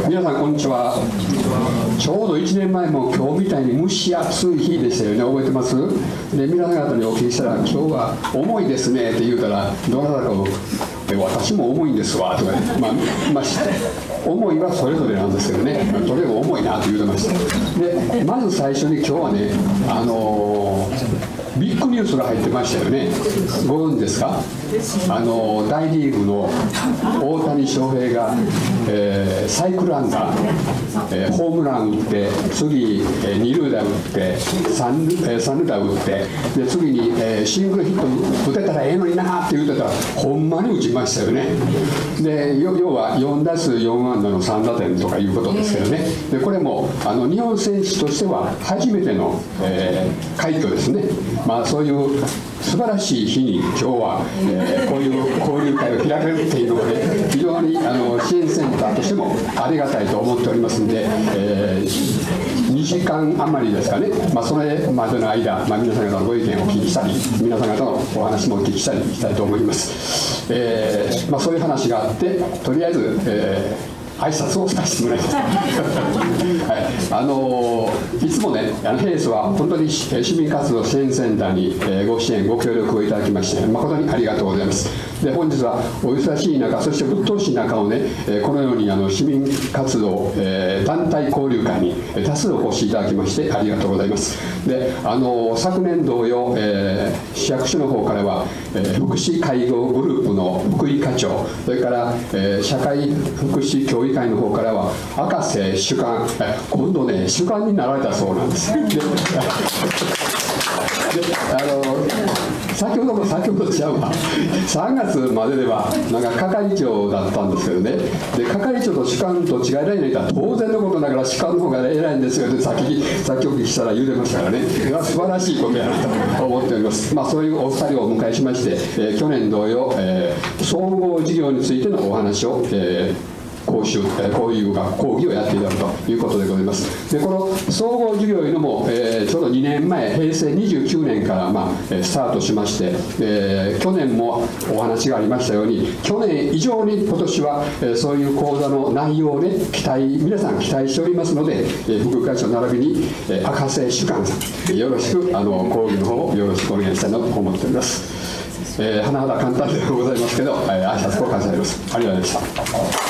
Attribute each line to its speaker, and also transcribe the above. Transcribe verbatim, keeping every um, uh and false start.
Speaker 1: 皆さんこんにちは。ちょうどいちねんまえも今日みたいに蒸し暑い日でしたよね。覚えてます？で皆さん方にお聞きしたら、今日は重いですねって言うたら、どなたかを私も重いんですわとか、ね、まあ、まあ、重いはそれぞれなんですけどね、とりあえず重いなと言うてました。でまず最初に今日はね、あのー、ビッグニュースが入ってましたよね。ご存知ですか？あのー、大リーグの大谷翔平が、えー、サイクル安打、えー、ホームラン打って、次、えー、二塁打打って、三塁、えー、三塁打打って、で次に、えー、シングルヒット打てたらええのになって言うてたら、ほんまに打ちましたよね。で要はよんだすうよんあんだのさんだてんとかいうことですけどね。でこれもあの日本選手としては初めての、えー、快挙ですね。まあ、そういう素晴らしい日に今日は、えー、こういう交流会を開けるっていうのがね、非常にあの支援センターとしてもありがたいと思っておりますので、えー、にじかん余りですかね、まあ、それまでの間、まあ、皆さん方のご意見をお聞きしたり、皆さん方のお話もお聞きしたりしたいと思います。えーまあ、そういう話があって、とりあえず、えー挨拶をさせてもらいます、はい、あのいつもね、あのヘイスは本当に市民活動支援センターに、えー、ご支援ご協力をいただきまして誠にありがとうございます。で本日はお忙しい中、そしてうっとうしい中をね、えー、このようにあの市民活動、えー、団体交流会に多数お越しいただきましてありがとうございます。であの昨年同様、えー、市役所の方からは、えー、福祉介護グループの福井課長、それから、えー、社会福祉協議会の方からは赤瀬主幹、今度ね主幹になられたそうなんです。でであの先ほども先ほどちゃうわさんがつまでではなんか係長だったんですけどね、で係長と主幹と違いないのには当然のことながら主幹の方が偉いんですよってさっきさっきお聞きしたら言うてましたからね、素晴らしいことやなと思っております。まあ、そういうお二人をお迎えしまして、えー、去年同様、えー、総合事業についてのお話を、えー講習、こういう講義をやっていただくということでございます。でこの総合事業いうのも、えー、ちょうどにねんまえ、へいせいにじゅうきゅうねんから、まあ、スタートしまして、えー、去年もお話がありましたように、去年以上に今年は、えー、そういう講座の内容をね、期待皆さん期待しておりますので、えー、副会長並びに、えー、赤瀬主幹さん、よろしくあの講義の方をよろしくお願いしたいなと思っております。えー、甚だ簡単でございますけど、えー、挨拶を感謝します。ありがとうございました。